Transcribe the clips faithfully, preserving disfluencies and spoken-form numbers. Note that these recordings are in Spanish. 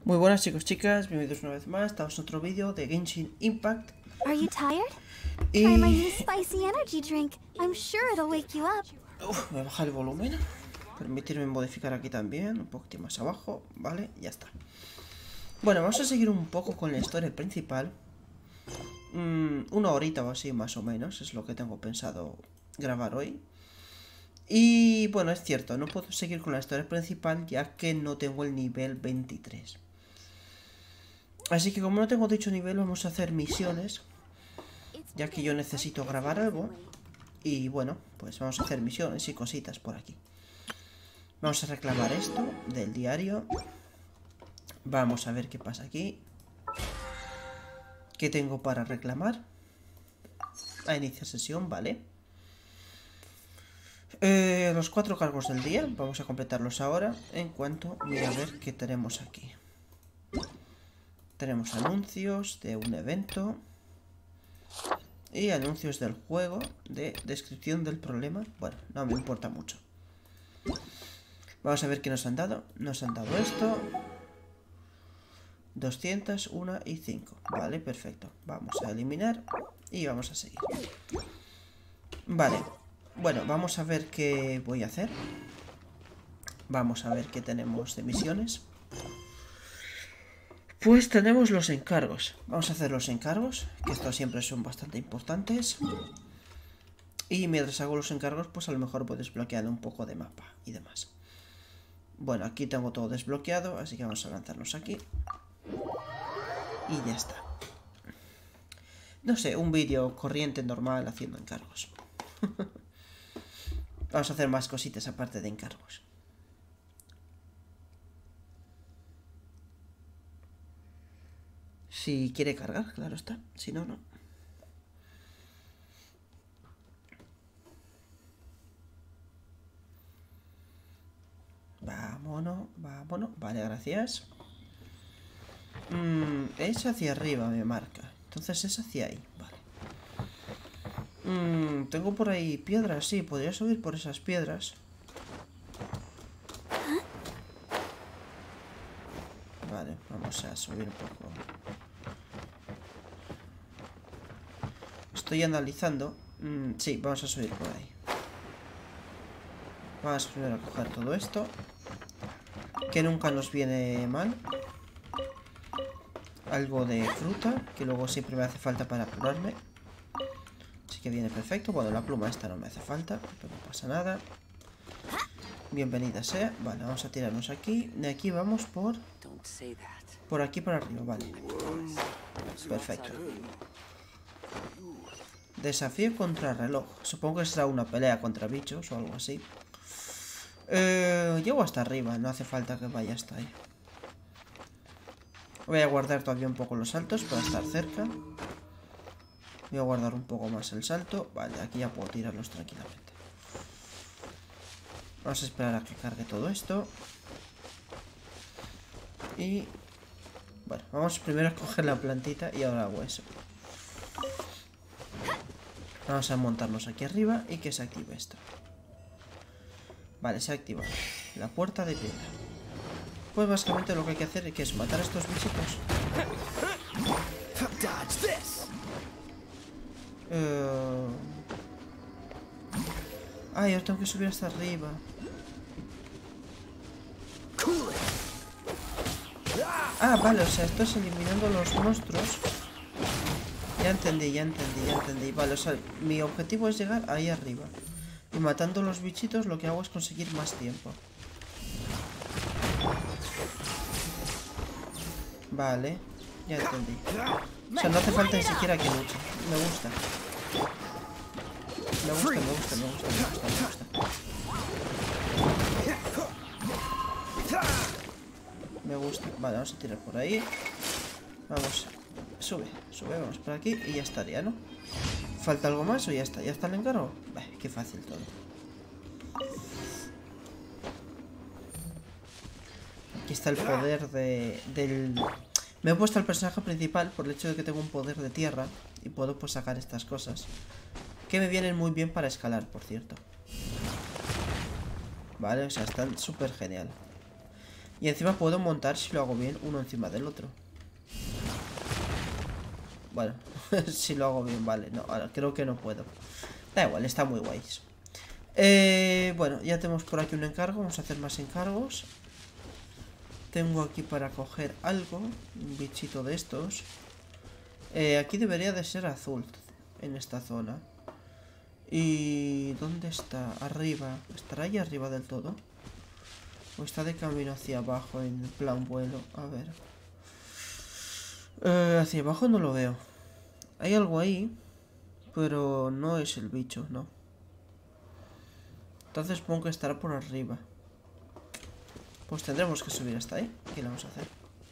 Muy buenas chicos, chicas, bienvenidos una vez más. Estamos en otro vídeo de Genshin Impact. Are you tired? Y... Try my new spicy energy drink. I'm sure it'll wake you up. Uf, voy a bajar el volumen. Permitirme modificar aquí también, un poquito más abajo, vale, ya está. Bueno, vamos a seguir un poco con la historia principal. Mm, una horita o así más o menos, es lo que tengo pensado grabar hoy. Y bueno, es cierto, no puedo seguir con la historia principal ya que no tengo el nivel veintitrés. Así que como no tengo dicho nivel, vamos a hacer misiones, ya que yo necesito grabar algo. Y bueno, pues vamos a hacer misiones y cositas por aquí. Vamos a reclamar esto del diario. Vamos a ver qué pasa aquí. ¿Qué tengo para reclamar? A iniciar sesión, vale. Eh, los cuatro cargos del día, vamos a completarlos ahora. En cuanto, voy a ver qué tenemos aquí. Tenemos anuncios de un evento y anuncios del juego, de descripción del problema. Bueno, no me importa mucho. Vamos a ver qué nos han dado. Nos han dado esto. doscientos, uno y cinco. Vale, perfecto. Vamos a eliminar y vamos a seguir. Vale. Bueno, vamos a ver qué voy a hacer. Vamos a ver qué tenemos de misiones. Pues tenemos los encargos. Vamos a hacer los encargos, que estos siempre son bastante importantes. Y mientras hago los encargos, pues a lo mejor voy desbloqueando un poco de mapa y demás. Bueno, aquí tengo todo desbloqueado, así que vamos a lanzarnos aquí. Y ya está. No sé, un vídeo corriente normal haciendo encargos. Vamos a hacer más cositas aparte de encargos. Si quiere cargar, claro está. Si no, no. Vámonos, vámonos. Vale, gracias. Mm, es hacia arriba, me marca. Entonces es hacia ahí, vale. Mm, tengo por ahí piedras, sí. Podría subir por esas piedras. Vale, vamos a subir un poco. Estoy analizando. Mm, sí, vamos a subir por ahí. Vamos primero a coger todo esto, que nunca nos viene mal. Algo de fruta, que luego siempre me hace falta para curarme. Así que viene perfecto. Bueno, la pluma esta no me hace falta, pero no pasa nada. Bienvenida sea. Vale, vamos a tirarnos aquí. De aquí vamos por... Por aquí para arriba, vale. Perfecto. Desafío contra reloj. Supongo que será una pelea contra bichos o algo así. Eh, llego hasta arriba, no hace falta que vaya hasta ahí. Voy a guardar todavía un poco los saltos para estar cerca. Voy a guardar un poco más el salto. Vale, aquí ya puedo tirarlos tranquilamente. Vamos a esperar a que cargue todo esto. Y... Bueno, vamos primero a coger la plantita y ahora hago eso. Vamos a montarnos aquí arriba y que se active esto. Vale, se ha activado la puerta de piedra. Pues básicamente lo que hay que hacer es matar a estos bichitos. Eh... Ah, yo tengo que subir hasta arriba. Ah, vale, o sea, esto es eliminando los monstruos. Ya entendí, ya entendí, ya entendí. Vale, o sea, mi objetivo es llegar ahí arriba. Y matando los bichitos lo que hago es conseguir más tiempo. Vale, ya entendí. O sea, no hace falta ni siquiera que luche. Me gusta. Me gusta, me gusta, me gusta, me gusta, me gusta. Me gusta. Vale, vamos a tirar por ahí. Vamos. Sube, sube, vamos por aquí y ya estaría, ¿no? ¿Falta algo más o ya está? ¿Ya está el encargo? Bah, qué fácil todo. Aquí está el poder de, del... Me he puesto al personaje principal por el hecho de que tengo un poder de tierra y puedo pues sacar estas cosas. Que me vienen muy bien para escalar, por cierto. Vale, o sea, están súper genial. Y encima puedo montar, si lo hago bien, uno encima del otro. Bueno, si lo hago bien, vale. No, ahora creo que no puedo. Da igual, está muy guay. Eh, bueno, ya tenemos por aquí un encargo. Vamos a hacer más encargos. Tengo aquí para coger algo. Un bichito de estos. Eh, aquí debería de ser azul. En esta zona. ¿Y dónde está? Arriba. ¿Estará ahí arriba del todo? ¿O está de camino hacia abajo en plan vuelo? A ver. Eh, hacia abajo no lo veo. Hay algo ahí. Pero no es el bicho, no. Entonces supongo que estará por arriba. Pues tendremos que subir hasta ahí. ¿Qué le vamos a hacer?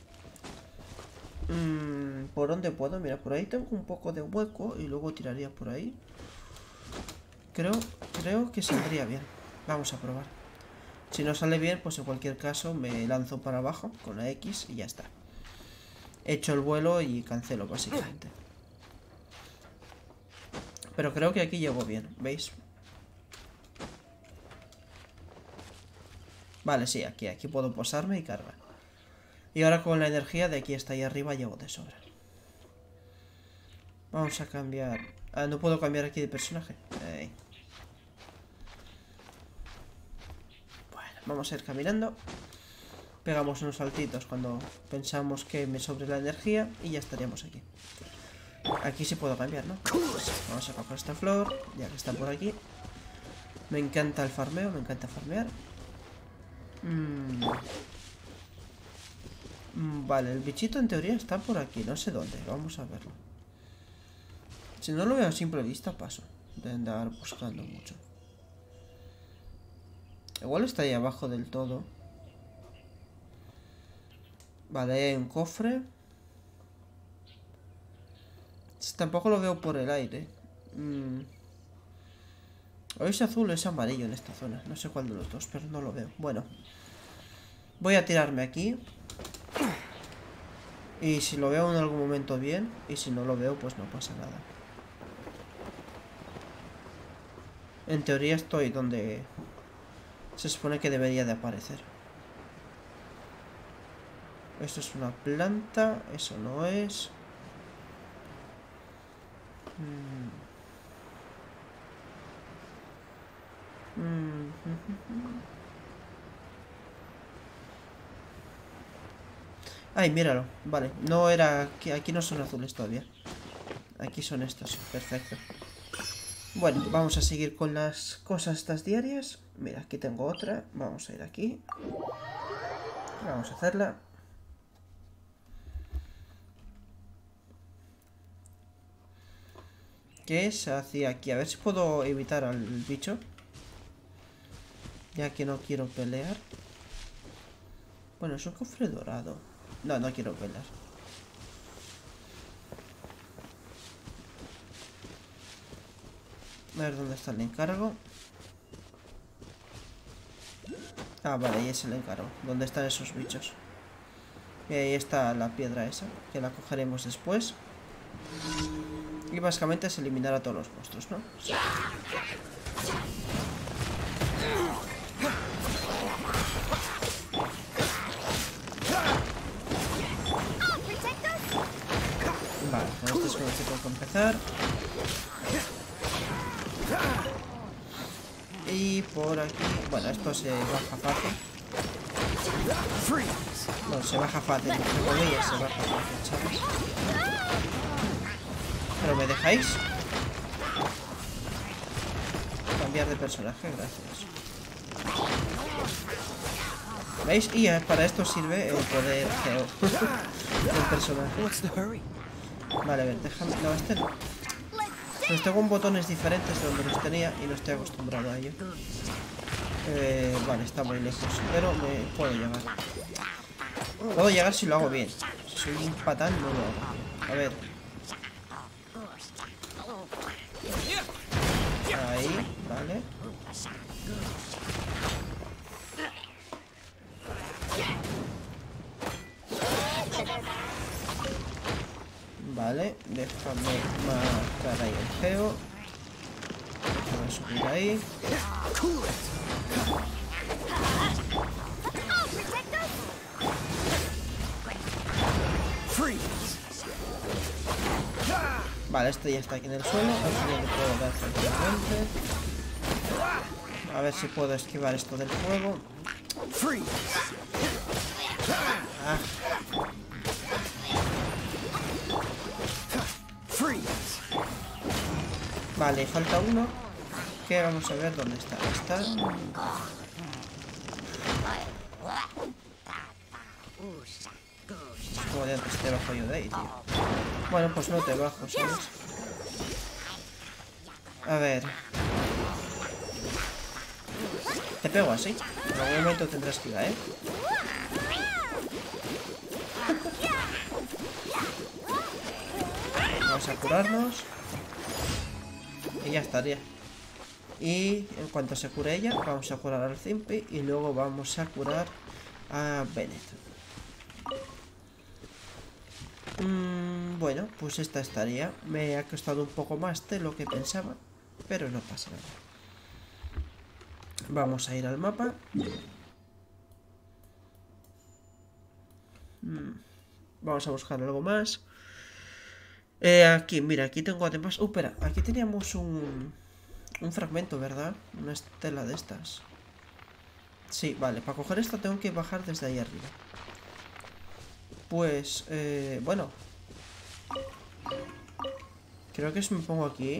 Mm, ¿Por dónde puedo? Mira, por ahí tengo un poco de hueco. Y luego tiraría por ahí. Creo, creo que saldría bien. Vamos a probar. Si no sale bien, pues en cualquier caso me lanzo para abajo con la X y ya está. He hecho el vuelo y cancelo básicamente. Pero creo que aquí llego bien, ¿veis? Vale, sí, aquí, aquí puedo posarme y cargar. Y ahora con la energía de aquí hasta ahí arriba llego de sobra. Vamos a cambiar... Ah, no puedo cambiar aquí de personaje. Ahí. Bueno, vamos a ir caminando. Pegamos unos saltitos cuando pensamos que me sobre la energía y ya estaríamos aquí. Aquí sí puedo cambiar, ¿no? Vamos a coger esta flor, ya que está por aquí. Me encanta el farmeo, me encanta farmear. Mm. Mm, vale, el bichito en teoría está por aquí, no sé dónde, vamos a verlo. Si no lo veo a simple vista, paso de andar buscando mucho. Igual está ahí abajo del todo. Vale, hay un cofre. Tampoco lo veo por el aire. Mm. O es azul o es amarillo en esta zona. No sé cuál de los dos, pero no lo veo. Bueno. Voy a tirarme aquí. Y si lo veo en algún momento bien. Y si no lo veo, pues no pasa nada. En teoría estoy donde se supone que debería de aparecer. Esto es una planta. Eso no es. Mm. Mm. Ay, míralo. Vale, no era... Aquí no son azules todavía. Aquí son estos. Perfecto. Bueno, vamos a seguir con las cosas estas diarias. Mira, aquí tengo otra. Vamos a ir aquí. Vamos a hacerla. ¿Qué es hacia aquí? A ver si puedo evitar al bicho. Ya que no quiero pelear. Bueno, es un cofre dorado. No, no quiero pelear. A ver dónde está el encargo. Ah, vale, ahí es el encargo. ¿Dónde están esos bichos? Y ahí está la piedra esa, que la cogeremos después. Y básicamente es eliminar a todos los monstruos, ¿no? Vale, con esto es con lo que tengo que empezar. Y por aquí... Bueno, esto se baja fácil. No, se baja fácil. Entre comillas, se baja fácil, ¿sabes? ¿Pero me dejáis? Cambiar de personaje, gracias. ¿Veis? Y para esto sirve el poder geo del personaje. Vale, a ver, déjame... No, este no. Pues tengo un botones diferentes de donde los tenía y no estoy acostumbrado a ello. Eh, vale, está muy lejos, pero me puedo llegar. Puedo llegar si lo hago bien. Si soy un patán, no lo hago. A ver. Ahí, vale. Vale, déjame marcar ahí el geo. Déjame subir ahí. Vale, este ya está aquí en el suelo. Aquí no le puedo dar tranquilamente. A ver si puedo esquivar esto del fuego. Ah. Vale, falta uno. Que vamos a ver dónde está. Está. Como de antes te bajo yo de ahí, tío. Bueno, pues no te bajo, ¿sabes? A ver. Te pego así. En algún momento tendrás que ir, ¿eh? Vamos a curarnos. Y ya estaría. Y en cuanto se cure ella, vamos a curar al Zimpi. Y luego vamos a curar a Bennett. Mm, bueno, pues esta estaría. Me ha costado un poco más de lo que pensaba, pero no pasa nada. Vamos a ir al mapa. Mm, vamos a buscar algo más. Eh, aquí, mira, aquí tengo además... Uh, espera, aquí teníamos un... Un fragmento, ¿verdad? Una estela de estas. Sí, vale, para coger esto tengo que bajar desde ahí arriba. Pues, eh, bueno. Creo que si me pongo aquí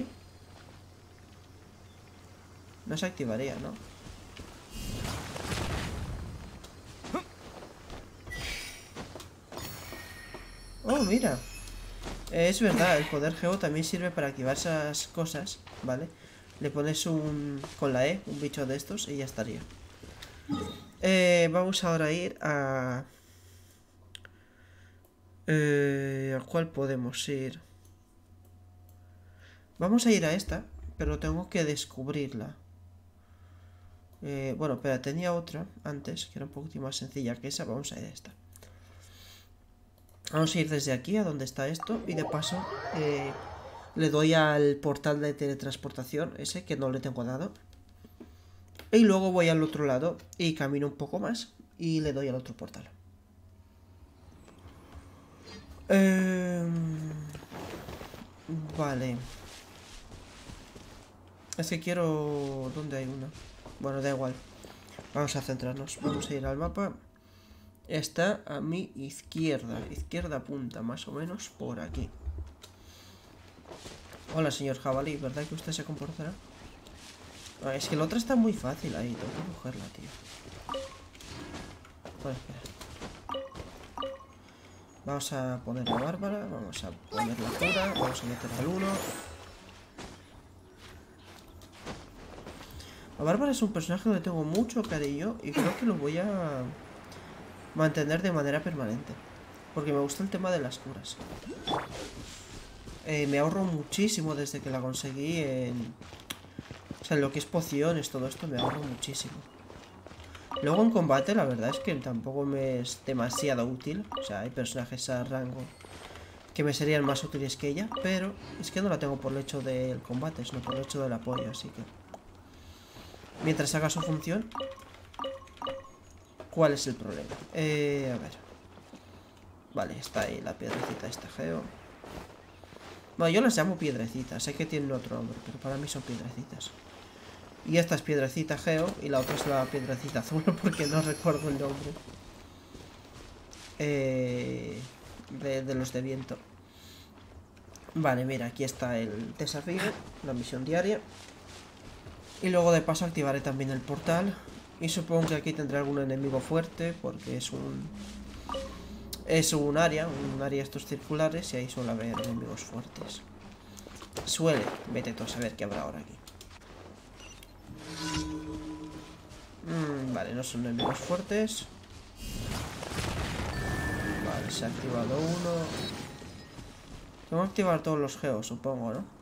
no se activaría, ¿no? Oh, mira. Eh, es verdad, el poder Geo también sirve para activar esas cosas, ¿vale? Le pones un... con la E, un bicho de estos y ya estaría. Eh, vamos ahora a ir a... Eh, ¿a cuál podemos ir? Vamos a ir a esta, pero tengo que descubrirla. Eh, bueno, espera, tenía otra antes, que era un poquito más sencilla que esa. Vamos a ir a esta. Vamos a ir desde aquí a donde está esto. Y de paso eh, le doy al portal de teletransportación, ese que no le tengo dado. Y luego voy al otro lado y camino un poco más y le doy al otro portal. Eh, vale. Es que quiero... ¿Dónde hay una? Bueno, da igual. Vamos a centrarnos. Vamos a ir al mapa. Está a mi izquierda. Izquierda punta, más o menos, por aquí. Hola, señor jabalí. ¿Verdad que usted se comportará? Ah, es que la otra está muy fácil ahí. Tengo que cogerla, tío. Bueno, espera. Vamos a poner a Bárbara. Vamos a poner la cura. Vamos a meter al uno. A Bárbara es un personaje que le tengo mucho cariño y creo que lo voy a mantener de manera permanente. Porque me gusta el tema de las curas. Eh, me ahorro muchísimo desde que la conseguí en... O sea, en lo que es pociones, todo esto me ahorro muchísimo. Luego en combate la verdad es que tampoco me es demasiado útil. O sea, hay personajes a rango que me serían más útiles que ella. Pero es que no la tengo por el hecho del combate, sino por el hecho del apoyo, así que... Mientras haga su función. ¿Cuál es el problema? Eh, a ver. Vale, está ahí la piedrecita esta Geo. Bueno, yo las llamo piedrecitas. Sé que tienen otro nombre, pero para mí son piedrecitas. Y esta es piedrecita Geo. Y la otra es la piedrecita azul, porque no recuerdo el nombre. Eh, de, de los de viento. Vale, mira, aquí está el desafío. La misión diaria. Y luego de paso activaré también el portal. Y supongo que aquí tendré algún enemigo fuerte, porque es un... Es un área, un área estos circulares, y ahí suele haber enemigos fuertes. Suele, vete tú a saber qué habrá ahora aquí. Mm, vale, no son enemigos fuertes. Vale, se ha activado uno. Tengo que activar todos los geos, supongo, ¿no?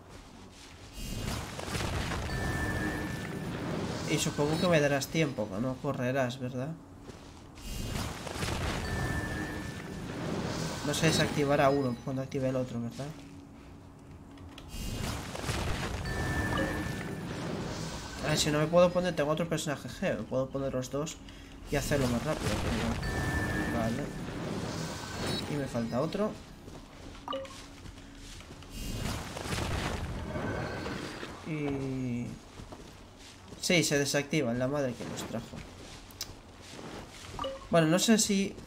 Y supongo que me darás tiempo, que no correrás, ¿verdad? No se desactivará uno cuando active el otro, ¿verdad? A ver, si no me puedo poner, tengo otro personaje Geo. Me puedo poner los dos y hacerlo más rápido, pero no. Vale. aquí me falta otro. Y... sí, se desactivan, la madre que los trajo. Bueno, no sé si...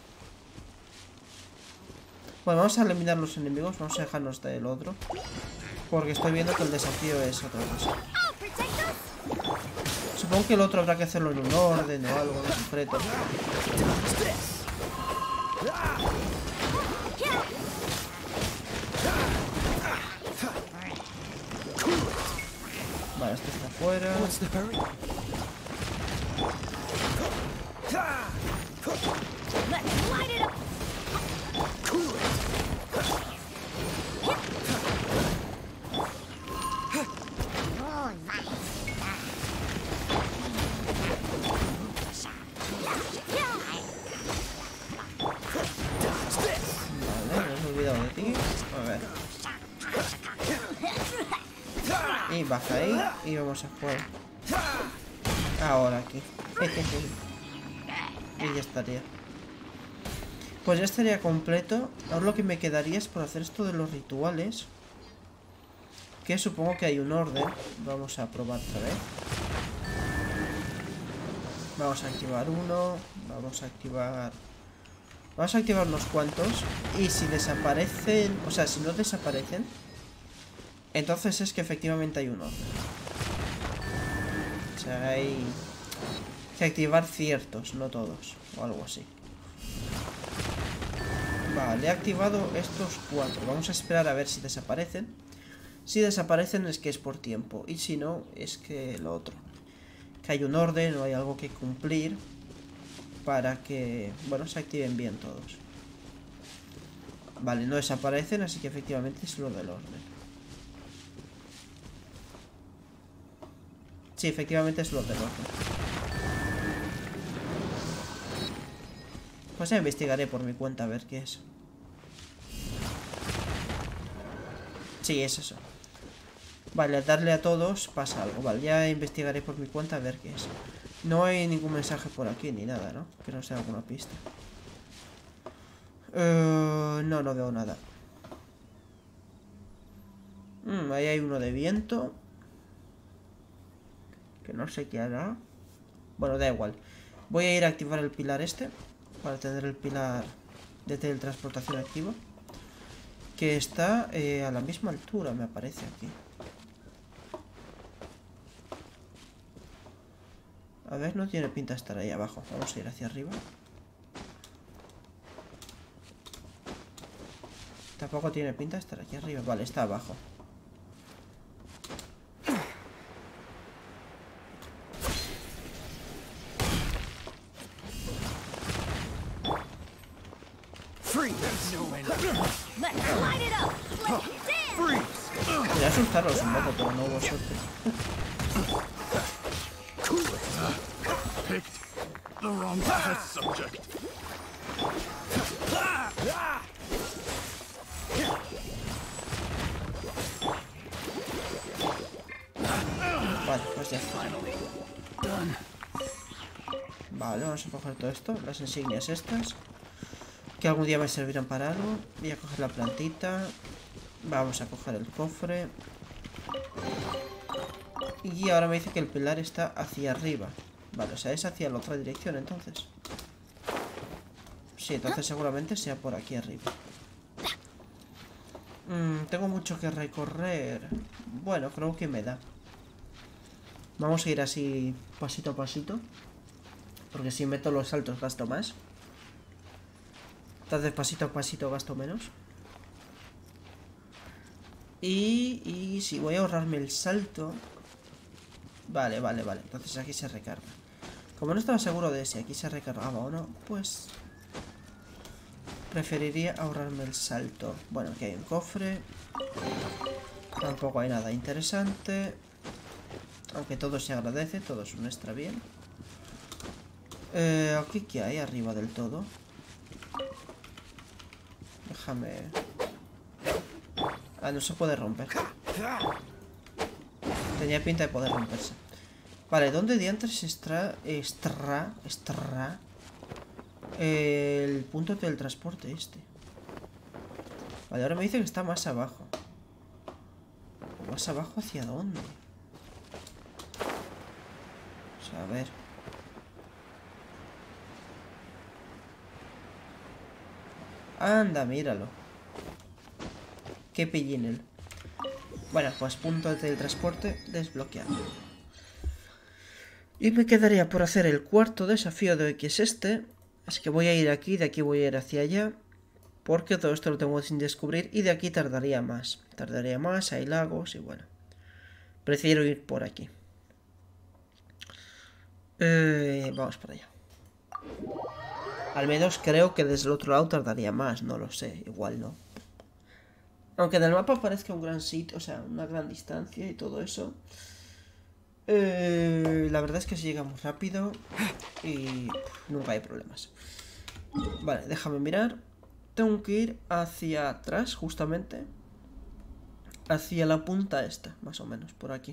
bueno, vamos a eliminar los enemigos. Vamos a dejarnos del otro, porque estoy viendo que el desafío es otra cosa. Supongo que el otro habrá que hacerlo en un orden o algo en concreto. Vale, este está afuera. Y baja ahí y vamos a jugar. Ahora aquí. Y ya estaría. Pues ya estaría completo. Ahora lo que me quedaría es por hacer esto de los rituales, que supongo que hay un orden. Vamos a probar otra vez. Vamos a activar uno. Vamos a activar... vamos a activar unos cuantos. Y si desaparecen... o sea, si no desaparecen, entonces es que efectivamente hay un orden. O sea, hay que activar ciertos, no todos, o algo así. Vale, he activado estos cuatro. Vamos a esperar a ver si desaparecen. Si desaparecen es que es por tiempo, y si no, es que lo otro, que hay un orden o hay algo que cumplir para que, bueno, se activen bien todos. Vale, no desaparecen, así que efectivamente es lo del orden. Sí, efectivamente es lo del orden. Pues ya investigaré por mi cuenta a ver qué es. Sí, es eso. Vale, al darle a todos pasa algo. Vale, ya investigaré por mi cuenta a ver qué es. No hay ningún mensaje por aquí ni nada, ¿no? Que no sea alguna pista. Uh, no, no veo nada. Mm, ahí hay uno de viento, que no sé qué hará. Bueno, da igual. Voy a ir a activar el pilar este, para tener el pilar de teletransportación activo, que está eh, a la misma altura, me aparece aquí. A ver, no tiene pinta de estar ahí abajo. Vamos a ir hacia arriba. Tampoco tiene pinta de estar aquí arriba. Vale, está abajo. Quería asustarlos un poco, pero no hubo suerte. Vale, pues ya está. Vale, vamos a coger todo esto, las insignias estas, que algún día me servirán para algo. Voy a coger la plantita. Vamos a coger el cofre. Y ahora me dice que el pilar está hacia arriba. Vale, o sea, es hacia la otra dirección entonces. Sí, entonces seguramente sea por aquí arriba. Mm, tengo mucho que recorrer. Bueno, creo que me da. Vamos a ir así pasito a pasito, porque si meto los saltos gasto más. Entonces pasito a pasito gasto menos. Y, y si voy a ahorrarme el salto. Vale, vale, vale. Entonces aquí se recarga. Como no estaba seguro de si aquí se recargaba o no, pues preferiría ahorrarme el salto. Bueno, aquí hay un cofre. Tampoco hay nada interesante, aunque todo se agradece, todo es un extra bien. Eh, aquí qué hay arriba del todo. Déjame... Ah, no se puede romper. Tenía pinta de poder romperse. Vale, ¿dónde diantres extra... extra... extra... el punto del transporte este? Vale, ahora me dice que está más abajo. ¿Más abajo hacia dónde? O sea, a ver. Anda, míralo. Qué pillín él. Bueno, pues punto de teletransporte desbloqueado. Y me quedaría por hacer el cuarto desafío de hoy, que es este. Es que voy a ir aquí, de aquí voy a ir hacia allá. Porque todo esto lo tengo sin descubrir y de aquí tardaría más. Tardaría más, hay lagos y bueno. Prefiero ir por aquí. Eh, vamos para allá. Al menos creo que desde el otro lado tardaría más, no lo sé, igual no. Aunque en el mapa parezca un gran sitio, o sea, una gran distancia y todo eso. Eh, la verdad es que si llegamos rápido y nunca hay problemas. Vale, déjame mirar. Tengo que ir hacia atrás, justamente. Hacia la punta esta, más o menos, por aquí.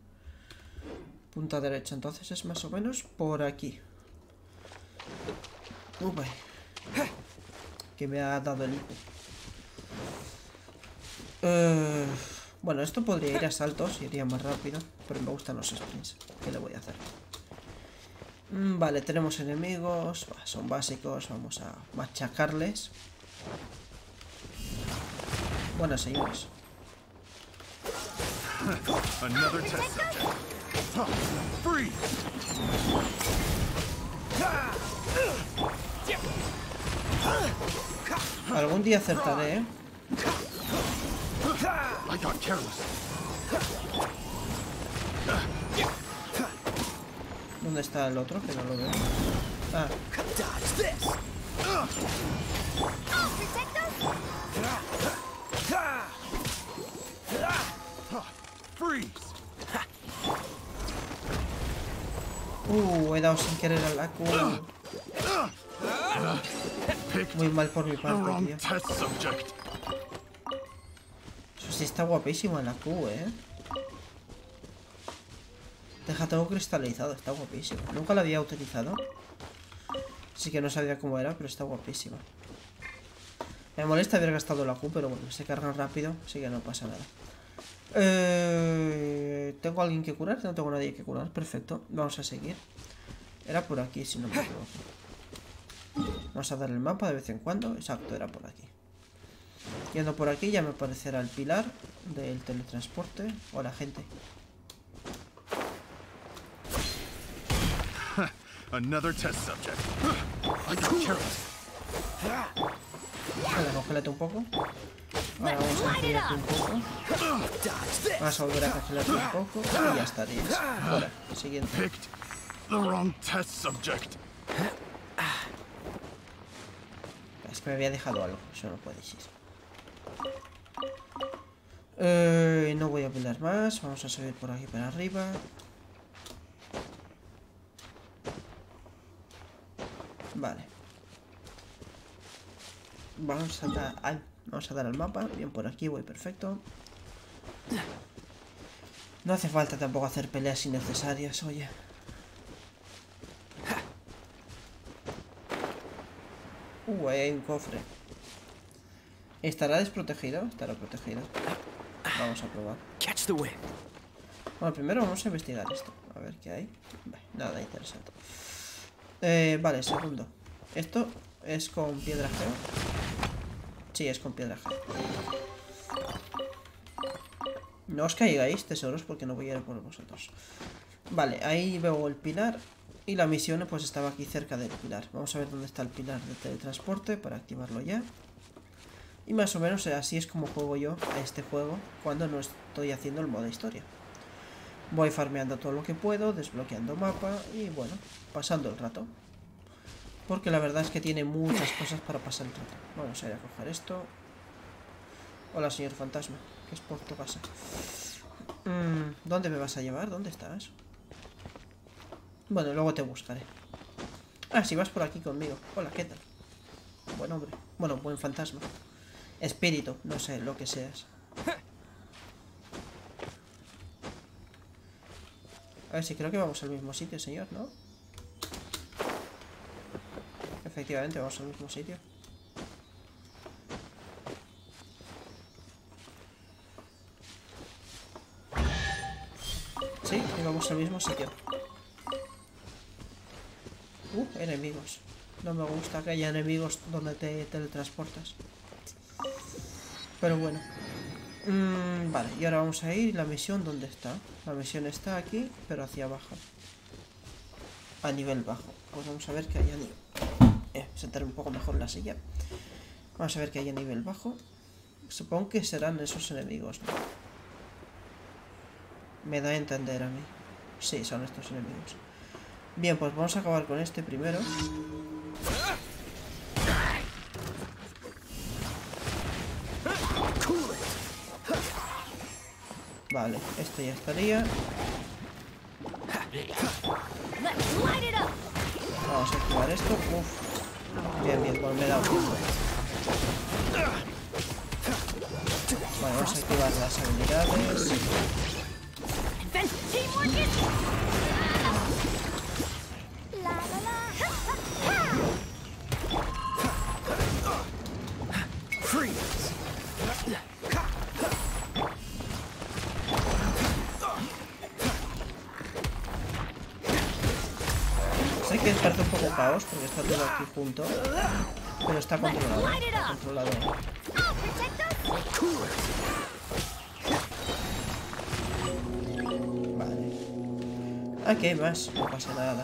Punta derecha, entonces es más o menos por aquí. Uy, que me ha dado el hipo. Uh, bueno, esto podría ir a saltos y iría más rápido, pero me gustan los sprints. ¿Qué le voy a hacer? Mm, vale, tenemos enemigos. Son básicos, vamos a machacarles. Bueno, señores. Another test subject. Free. Algún día acertaré, ¿eh? I got careless. ¿Dónde está el otro? Que no lo veo. Ah. Freeze. Uh, he dado sin querer a la Q. Muy mal por mi The parte, wrong tío. test subject. Eso sí está guapísima la Q, ¿eh? Deja todo cristalizado, está guapísimo. Nunca la había utilizado. Así que no sabía cómo era, pero está guapísima. Me molesta haber gastado la Q, pero bueno, se cargan rápido, así que no pasa nada. Eh, ¿Tengo a alguien que curar? No tengo a nadie que curar, perfecto. Vamos a seguir. Era por aquí, si no me equivoco. Vamos a dar el mapa de vez en cuando. Exacto, era por aquí. Yendo por aquí ya me aparecerá el pilar del teletransporte. Hola, gente. Another test subject. I got careless. Vale, congélate un poco. Ahora vamos a congelarte un poco. Vamos a volver a congelarte un poco. Y ya estarías. Ahora, siguiente. Picked the wrong test subject. Es que me había dejado algo. Eso no puede ser. Eh, no voy a pilar más. Vamos a subir por aquí para arriba. Vale. Vamos a dar al, vamos a dar al mapa. Bien, por aquí voy perfecto. No hace falta tampoco hacer peleas innecesarias, oye. Uh, ahí hay un cofre. ¿Estará desprotegido? Estará protegido. Vamos a probar. Catch the wind. Bueno, primero vamos a investigar esto. A ver qué hay. Vale, nada interesante. Eh, vale, segundo. Esto es con piedra geo. Sí, es con piedra geo. No os caigáis, tesoros, porque no voy a ir por vosotros. Vale, ahí veo el pilar. Y la misión pues estaba aquí cerca del pilar. Vamos a ver dónde está el pilar de teletransporte para activarlo ya. Y más o menos así es como juego yo a este juego cuando no estoy haciendo el modo historia. Voy farmeando todo lo que puedo, desbloqueando mapa y bueno, pasando el rato. Porque la verdad es que tiene muchas cosas para pasar el rato. Vamos a ir a coger esto. Hola, señor fantasma, que es por tu casa. Mm, ¿Dónde me vas a llevar? ¿Dónde estás? Bueno, luego te buscaré. Ah, si vas por aquí conmigo. Hola, ¿qué tal? Buen hombre. Bueno, buen fantasma. Espíritu, no sé, lo que seas. A ver si creo que vamos al mismo sitio, señor, ¿no? Efectivamente, vamos al mismo sitio. Sí, íbamos al mismo sitio. Uh, enemigos. No me gusta que haya enemigos donde te teletransportas. Pero bueno. Mm, vale, y ahora vamos a ir. ¿La misión dónde está? La misión está aquí, pero hacia abajo. A nivel bajo. Pues vamos a ver qué hay a nivel... Eh, sentar un poco mejor la silla. Vamos a ver qué hay a nivel bajo. Supongo que serán esos enemigos, ¿no? Me da a entender a mí. Sí, son estos enemigos. Bien, pues vamos a acabar con este primero. Vale, este ya estaría. Vamos a activar esto. Uf. Bien, bien, pues me he dado tiempo. Vale, vamos a activar las habilidades. Sé que parece un poco caos porque está todo aquí junto, pero está controlado. Está controlado. Vale. Aquí hay más, no pasa nada.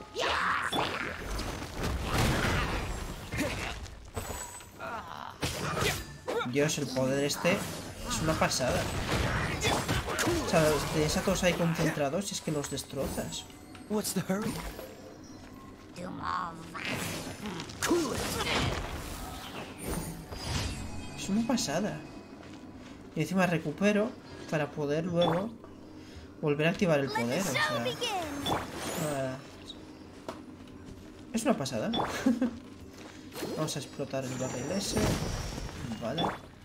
Dios, el poder este es una pasada. O sea, tienes a todos ahí concentrados y es que los destrozas. What's the hurry? Es una pasada. Y encima recupero para poder luego volver a activar el poder. O sea, nada. Es una pasada. Vamos a explotar el barril ese. Vale.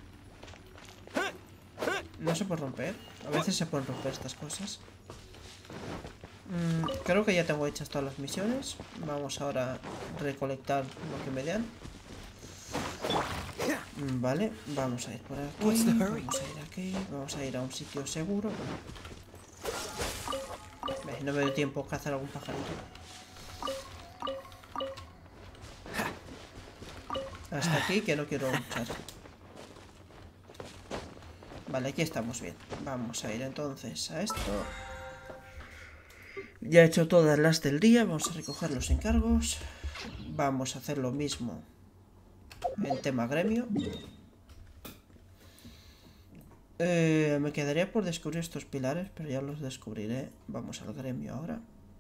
No se puede romper. A veces se pueden romper estas cosas. Mm, creo que ya tengo hechas todas las misiones. Vamos ahora a recolectar lo que me dan. Mm, vale, vamos a ir por aquí. Vamos a ir aquí. Vamos a ir a un sitio seguro. Ve, no me dio tiempo a cazar algún pajarito. Hasta aquí que no quiero luchar. Vale, aquí estamos bien. Vamos a ir entonces a esto. Ya he hecho todas las del día. Vamos a recoger los encargos. Vamos a hacer lo mismo en tema gremio. Eh, me quedaría por descubrir estos pilares, pero ya los descubriré. Vamos al gremio ahora.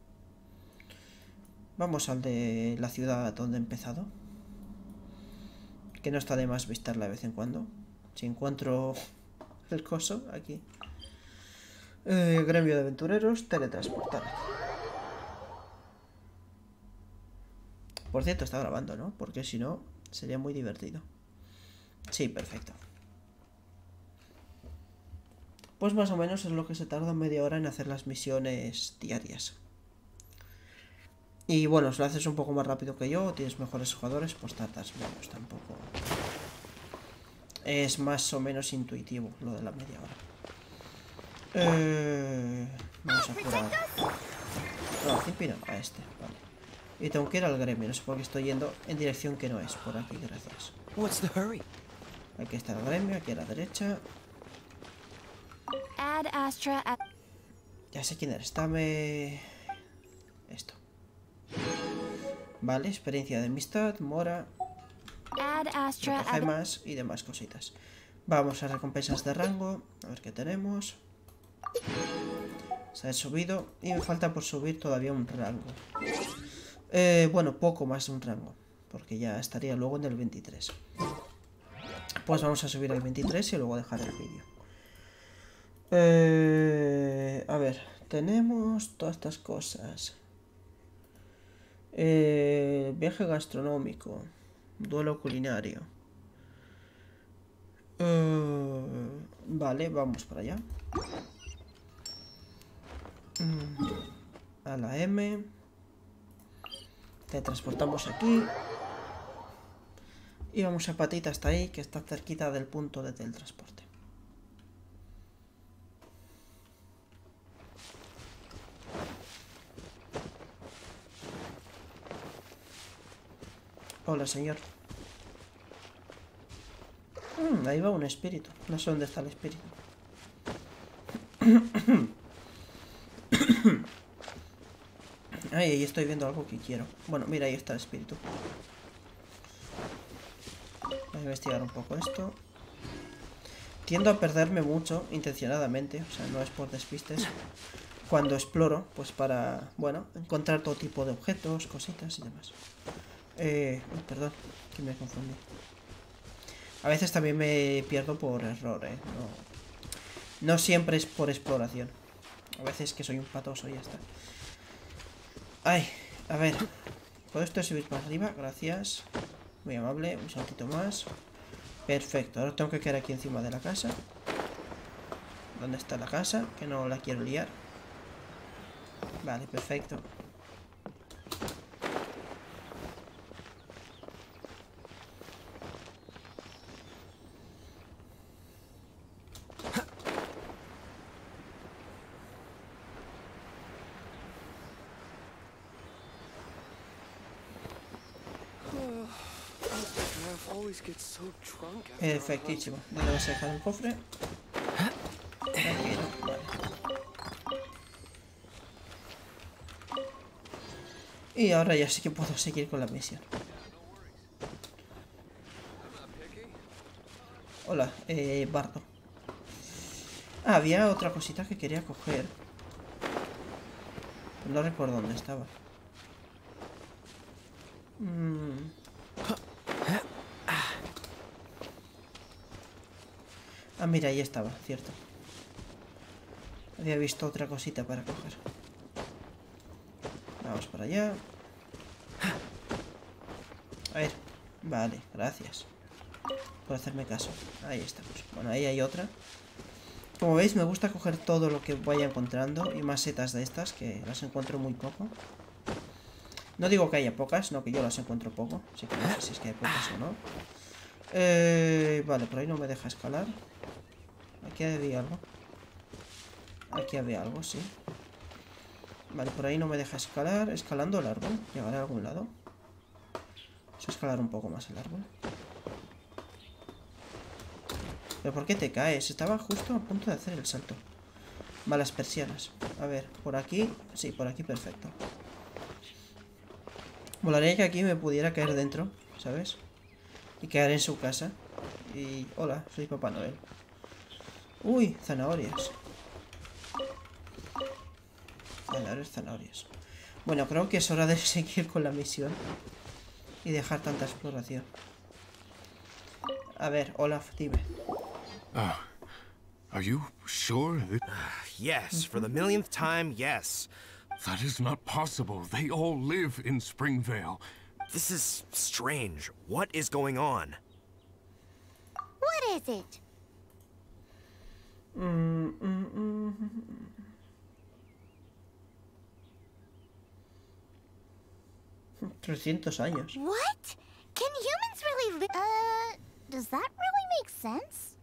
Vamos al de la ciudad donde he empezado. Que no está de más visitarla de vez en cuando. Si encuentro el coso, aquí. Eh, gremio de aventureros, teletransportar. Por cierto, está grabando, ¿no? Porque si no, sería muy divertido. Sí, perfecto. Pues más o menos es lo que se tarda media hora en hacer las misiones diarias. Y bueno, si lo haces un poco más rápido que yo, o tienes mejores jugadores, pues tardas menos tampoco. Es más o menos intuitivo lo de la media hora. Eh, vamos a curar. No, Zimpi no, a este, vale. Y tengo que ir al gremio, no sé por qué estoy yendo en dirección que no es. Por aquí, gracias. What's the hurry? Aquí está el gremio, aquí a la derecha. Add Astra at... Ya sé quién eres, dame... esto. Vale, experiencia de amistad, mora. Add Astra Recoge at... más y demás cositas. Vamos a recompensas de rango. A ver qué tenemos. Se ha subido. Y me falta por subir todavía un rango. Eh, bueno, poco más de un rango. Porque ya estaría luego en el veintitrés. Pues vamos a subir al veintitrés y luego dejar el vídeo. Eh, a ver, tenemos todas estas cosas. Eh, viaje gastronómico. Duelo culinario. Uh, vale, vamos para allá. Mm, a la M. Te transportamos aquí. Y vamos a Patita hasta ahí, que está cerquita del punto de teletransporte. Hola, señor. Mm, ahí va un espíritu. No sé dónde está el espíritu. Ay, ahí estoy viendo algo que quiero. Bueno, mira, ahí está el espíritu. Voy a investigar un poco esto. Tiendo a perderme mucho, intencionadamente. O sea, no es por despistes. Cuando exploro, pues para, bueno, encontrar todo tipo de objetos, cositas y demás. Eh, uy, perdón, que me confundí. A veces también me pierdo por error, eh. No, no siempre es por exploración. A veces que soy un patoso y ya está. Ay, a ver. ¿Puedo esto subir para arriba? Gracias. Muy amable, un saltito más. Perfecto, ahora tengo que quedar aquí encima de la casa. ¿Dónde está la casa? Que no la quiero liar. Vale, perfecto. Efectísimo. ¿Dónde vas a dejar el cofre? Aquí no, vale. Y ahora ya sí que puedo seguir con la misión. Hola, eh, Bardo. Ah, había otra cosita que quería coger. No recuerdo dónde estaba. Mm. Ah, mira, ahí estaba, cierto. Había visto otra cosita para coger. Vamos para allá. A ver. Vale, gracias por hacerme caso. Ahí estamos. Bueno, ahí hay otra. Como veis, me gusta coger todo lo que vaya encontrando. Y más setas de estas, que las encuentro muy poco. No digo que haya pocas, no, que yo las encuentro poco. Así que no sé si es que hay pocas o no. Eh, vale, por ahí no me deja escalar. Aquí había algo. Aquí había algo, sí. Vale, por ahí no me deja escalar. Escalando el árbol. ¿Llegaré a algún lado? Vamos a escalar un poco más el árbol. ¿Pero por qué te caes? Estaba justo a punto de hacer el salto. Vale, las persianas. A ver, por aquí. Sí, por aquí perfecto. Molaría que aquí me pudiera caer dentro, ¿sabes? Y quedar en su casa. Y... hola, soy Papá Noel. Uy, zanahorias. Zanahorias, zanahorias. Bueno, creo que es hora de seguir con la misión. Y dejar tanta exploración. A ver, Olaf, dime. Uh, are you sure that... Yes, for the millionth time, yes. That is not possible. They all live in Springvale. This is strange. What is going on? What is it? Mm, mm, mm, mm. trescientos años. What? Can humans really live? Uh, does that really make sense?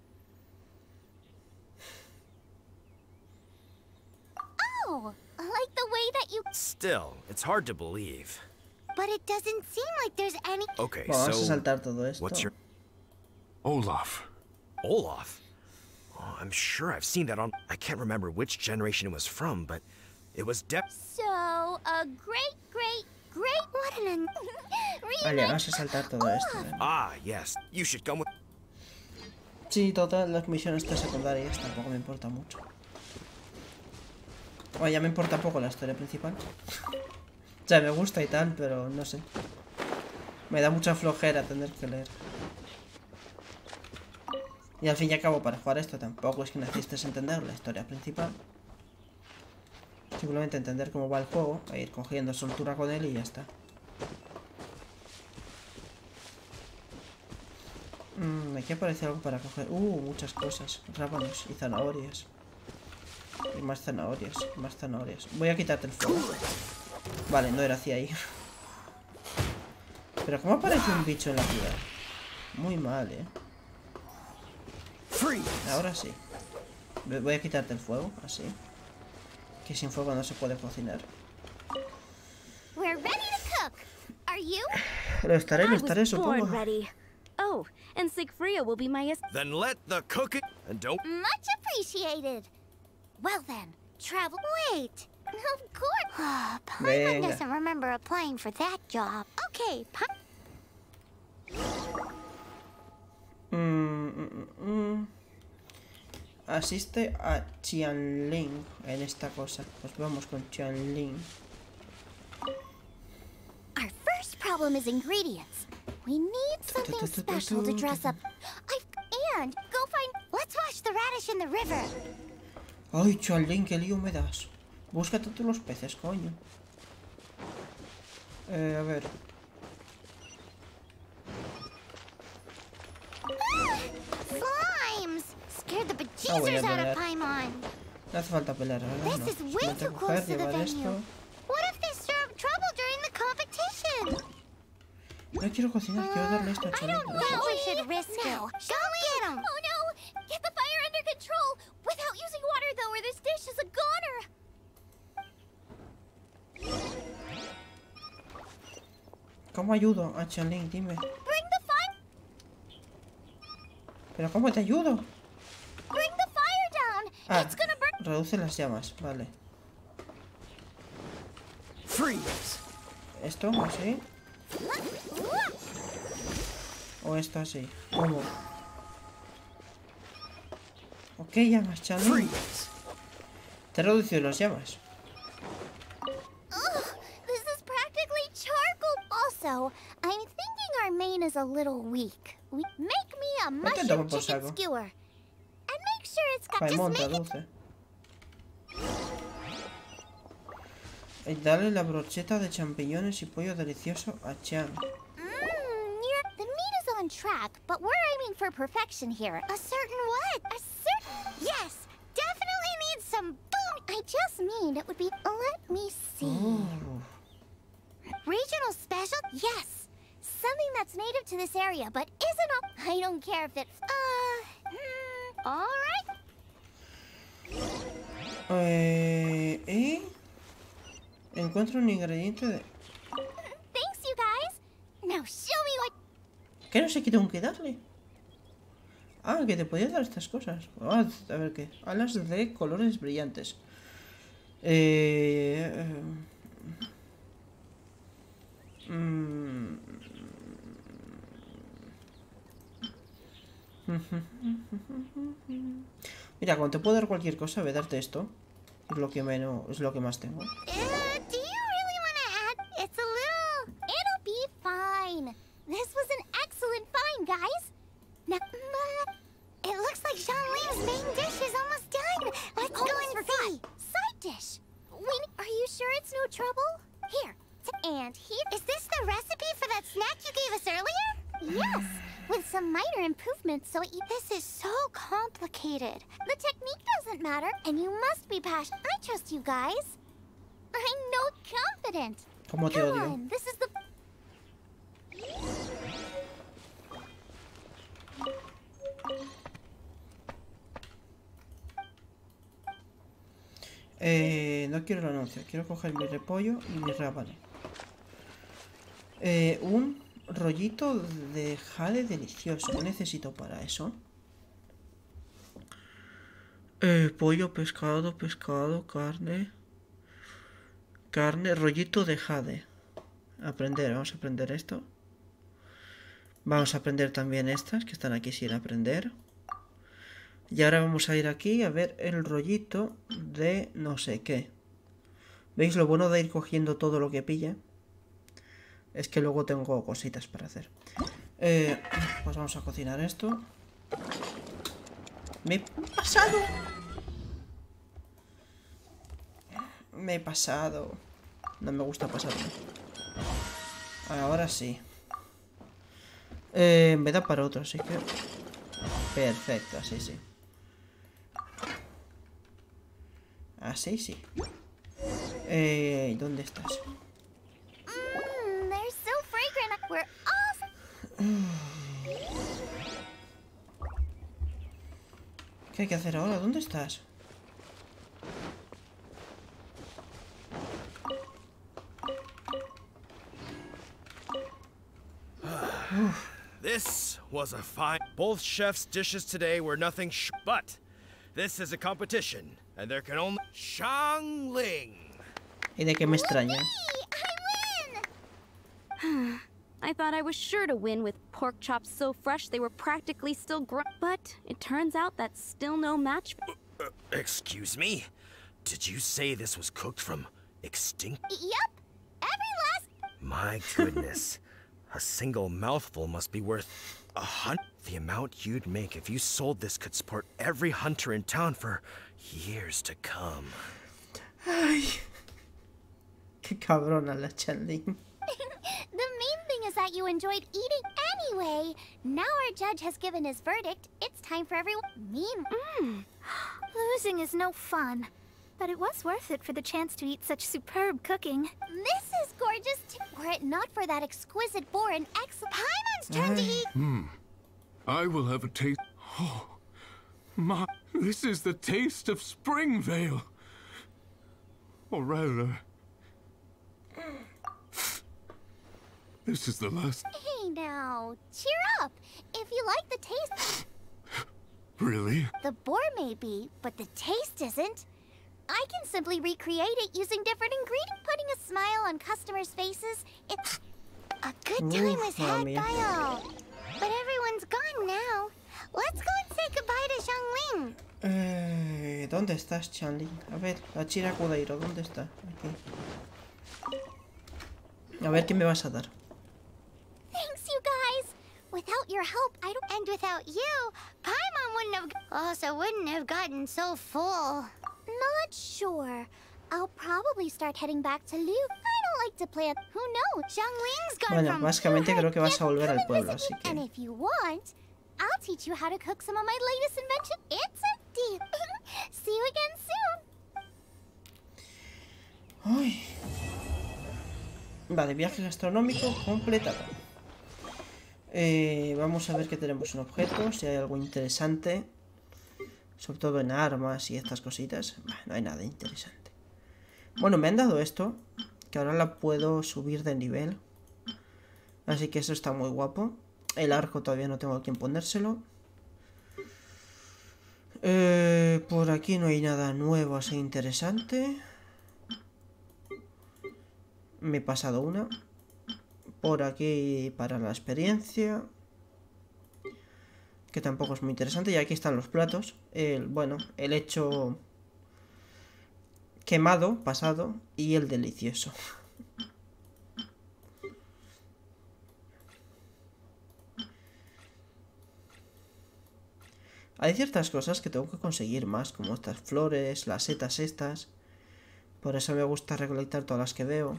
Oh, like the way that you... Still, it's hard to believe. But it doesn't seem like there's any... Okay, Bueno, vamos a so saltar todo esto. what's your... Olaf. Olaf? Oh, I'm sure I've seen that on... I can't remember which generation it was from, but it was def... So, a great, great, great... What an... un- Vale, vamos a saltar todo esto. ¿eh? Ah, yes. You should come with... Sí, total, las misiones estas secundarias tampoco me importa mucho. O ya me importa poco la historia principal. O sea, me gusta y tal, pero no sé. Me da mucha flojera tener que leer. Y al fin y al cabo, para jugar esto tampoco es que necesites entender la historia principal. Simplemente entender cómo va el juego, e ir cogiendo soltura con él y ya está. Mm, aquí aparece algo para coger. Uh, muchas cosas. Rábanos y zanahorias. Y más zanahorias, más zanahorias. Voy a quitarte el fuego. Vale, no era hacia ahí. Pero ¿cómo aparece un bicho en la ciudad? Muy mal, eh. Ahora sí. Voy a quitarte el fuego, así. Que sin fuego no se puede cocinar. We're ready to cook. Are you? Lo estaré, lo I estaré, was born supongo. ready. Oh, and Sigfria will be my ass- Then let the cooking and don't. Much appreciated. Well then, travel. Wait. Of course. Paimon Venga. doesn't remember applying for that job. Okay, Pa- Mm, mm, mm. Asiste a Qianling en esta cosa. Pues vamos con Qianling. Our first problem is ingredients. We need something special to dress up. I've and go find. Let's wash the radish in the river. Ay, Qianling, qué lío me das. Búscate tú los peces, coño. Eh, a ver. Slimes! Scared the Ah, voy a bejesus out pelear. of Paimon. No hace falta pelear, ¿verdad? This is No. way Simplemente too coger, close to the llevar venue. esto. What if they stir up trouble during the competition? No quiero cocinar, quiero darle esto a I Qianling. don't think we should risk it. Go get him! Oh no! Get the fire under control! Without using water though, or this dish is a goner! ¿Cómo ayudo a Qianling? Dime. Bring the fire ¿Pero cómo te ayudo? bring the fire down! Ah, It's gonna burn. reduce las llamas, vale. Freeze! ¿Esto así? ¿O esto así? ¿Cómo? Ok, llamas, Qianling. Freeze! Te he reducido las llamas. Ugh, this is practically charcoal. Also, I'm thinking our main is a little weak. We make me a Vete a mushroom tomar por chicken saco. skewer. And make sure it's got just Paimon, make it traduce. Y dale la brocheta de champiñones y pollo delicioso a Qian. Mmm, you're... The meat is on track, but we're aiming for perfection here. A certain what? A certain... Yes, definitely needs some boom. I just mean it would be... Let me see. Oh. Regional special? Yes. Something that's native to this area, but isn't all... I don't care if it... Uh... Mm, all right. Eh, ¿y? Encuentro un ingrediente de... Thanks, you guys. Now show me what... ¿Qué no sé qué tengo que darle? Ah, que te podía dar estas cosas. Ah, a ver qué. Alas de colores brillantes. Eh... eh, mm. Mira, cuando te puedo dar cualquier cosa, voy a darte esto. Es lo que menos, es lo que más tengo. Uh, do you really want to add? It's a little... It'll be fine. This was an excellent find, guys. Now, uh, it looks like Xianling's main dish is almost done. Let's go and see. Side dish. Wait, are you sure it's no trouble? Here. And here... Is this the recipe for that snack you gave us earlier? Yes. With some minor improvements, so it, this is so complicated. The technique doesn't matter, and you must be passionate. I trust you guys. I'm no confident. Como te Come odio. on, this is the... Eh, no quiero el anuncio, quiero coger mi repollo y mi rábano. Eh, un rollito de jade delicioso. ¿Qué necesito para eso? Eh, pollo, pescado, pescado, carne. Carne, rollito de jade. Aprender, vamos a aprender esto. Vamos a aprender también estas que están aquí sin aprender. Y ahora vamos a ir aquí a ver el rollito de no sé qué. ¿Veis lo bueno de ir cogiendo todo lo que pilla? Es que luego tengo cositas para hacer. Eh, pues vamos a cocinar esto. Me he pasado. Me he pasado. No me gusta pasarme. Ahora sí. Eh, me da para otro, así que... Perfecto, así sí. Así sí. Eh, ¿dónde estás? Mmm, they're so fragrant. We're all... ¿Qué hay que hacer ahora? ¿Dónde estás? was a fine. Both chefs' dishes today were nothing sh. But this is a competition, and there can only Xiangling. ¿Y de qué me extraña? I win! I thought I was sure to win with pork chops so fresh they were practically still gr- But it turns out that's still no match. Uh, excuse me? Did you say this was cooked from extinct? Yep, every last. My goodness. A single mouthful must be worth a hunt. The amount you'd make if you sold this could support every hunter in town for years to come. Ay. Qué cabrona la Xiangling. The main thing is that you enjoyed eating anyway. Now our judge has given his verdict. It's time for everyone. Mean. Mm. Losing is no fun, but it was worth it for the chance to eat such superb cooking. This is gorgeous too. Were it not for that exquisite boar and excellent. Paimon's turn to eat. Hmm. I will have a taste. Oh, my. This is the taste of Springvale. Or rather, this is the last. Hey now, cheer up. If you like the taste, Really? the boar may be, but the taste isn't. I can simply recreate it using different ingredients, putting a smile on customers' faces. It's a good time was Uf, had mami. by all, but everyone's gone now. Let's go and say goodbye to Xiangling. Eh, ¿Dónde estás, Xiangling? A ver, la China Kudeiro, ¿dónde está? Aquí. A ver, ¿qué me vas a dar? Thanks, you guys. Without your help, I don't. And without you, Paimon wouldn't have. Also, wouldn't have gotten so full. Not sure. I'll probably start heading back to Liu. I don't like to play it. Who knows? Xiangling's gone Bueno, from. básicamente creo que vas a Come volver al and pueblo, visit así me, que. And if you want, I'll teach you how to cook some of my latest invention. It's a deal. See you again soon. Uy. Vale, viaje gastronómico completado. Eh, vamos a ver que tenemos en objetos, si hay algo interesante. Sobre todo en armas y estas cositas. Bah, no hay nada interesante. Bueno, me han dado esto, que ahora la puedo subir de nivel. Así que eso está muy guapo. El arco todavía no tengo a quien ponérselo. Eh, por aquí no hay nada nuevo así interesante. Me he pasado una. Por aquí para la experiencia. Que tampoco es muy interesante. Y aquí están los platos. El, bueno, el hecho quemado, pasado. Y el delicioso. Hay ciertas cosas que tengo que conseguir más. Como estas flores, las setas estas. Por eso me gusta recolectar todas las que veo.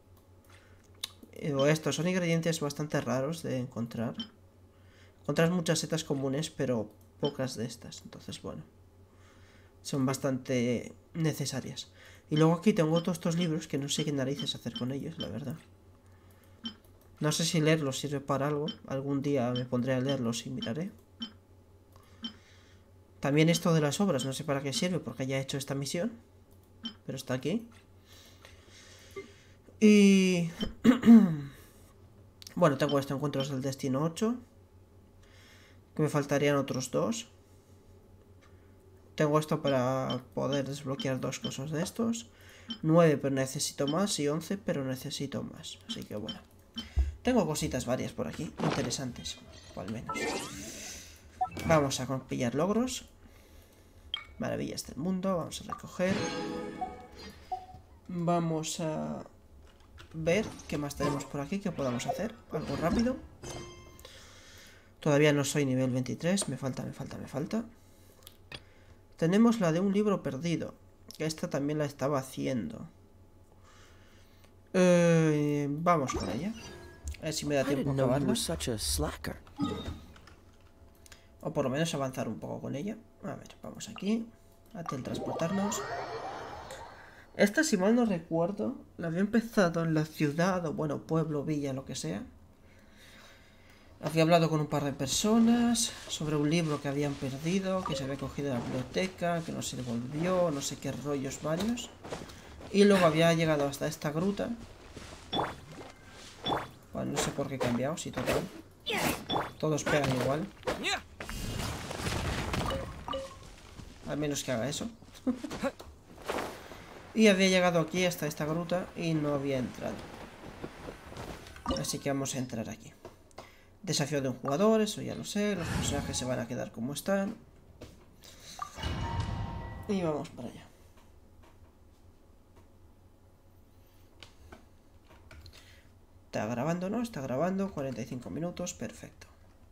O estos son ingredientes bastante raros de encontrar. Encontras muchas setas comunes, pero pocas de estas. Entonces, bueno, son bastante necesarias. Y luego aquí tengo todos estos libros que no sé qué narices hacer con ellos, la verdad. No sé si leerlos sirve para algo. Algún día me pondré a leerlos y miraré. También esto de las obras, no sé para qué sirve, porque ya he hecho esta misión. Pero está aquí. Y... bueno, tengo esto, encuentros del destino ocho. Que me faltarían otros dos. Tengo esto para poder desbloquear dos cosas de estos. nueve, pero necesito más. Y once, pero necesito más. Así que bueno. Tengo cositas varias por aquí, interesantes. O al menos. Vamos a pillar logros. Maravillas del mundo. Vamos a recoger. Vamos a ver qué más tenemos por aquí que podamos hacer. Algo rápido. Todavía no soy nivel veintitrés. Me falta, me falta, me falta. Tenemos la de un libro perdido. Esta también la estaba haciendo. Eh, vamos con ella. A ver si me da I tiempo didn't a know you acabarla. were such a slacker. O por lo menos avanzar un poco con ella. A ver, vamos aquí. A teletransportarnos. Esta, si mal no recuerdo, la había empezado en la ciudad, o bueno, pueblo, villa, lo que sea. Había hablado con un par de personas sobre un libro que habían perdido, que se había cogido de la biblioteca, que no se devolvió, no sé qué rollos varios. Y luego había llegado hasta esta gruta. Bueno, no sé por qué he cambiado, sí, total. Todos pegan igual. Al menos que haga eso. Y había llegado aquí hasta esta gruta y no había entrado. Así que vamos a entrar aquí. Desafío de un jugador, eso ya lo sé. Los personajes se van a quedar como están. Y vamos para allá. Está grabando, ¿no? Está grabando. cuarenta y cinco minutos. Perfecto.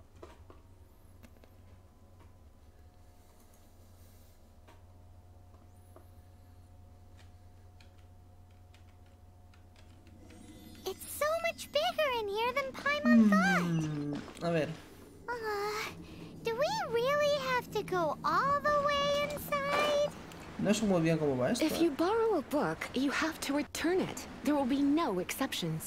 It's so much bigger in here than Paimon thought. Mm, a ver. Uh, do we really have to go all the way inside? No sé muy bien cómo va esto. If ¿eh? you borrow a book, you have to return it. There will be no exceptions.